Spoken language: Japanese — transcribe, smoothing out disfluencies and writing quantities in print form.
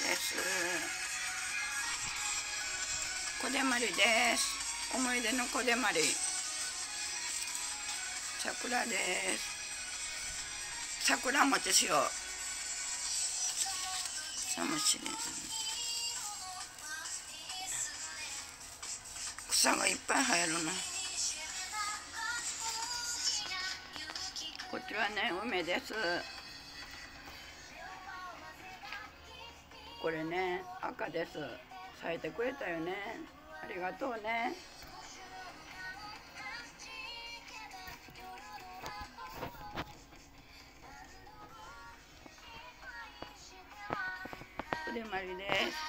です。こでまりです。思い出のこでまり。桜です。桜餅しよう。さもしれん。草がいっぱい生えるの。こっちはね、梅です。これね、赤です。咲いてくれたよね。ありがとうね。こでまりです。